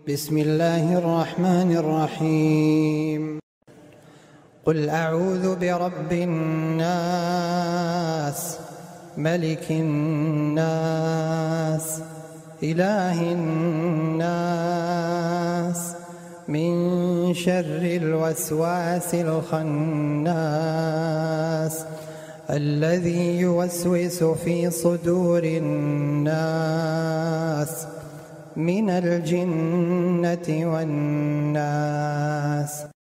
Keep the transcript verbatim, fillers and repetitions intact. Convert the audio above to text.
بسم الله الرحمن الرحيم. قل أعوذ برب الناس ملك الناس إله الناس من شر الوسواس الخناس الذي يوسوس في صدور الناس من الجنة والناس.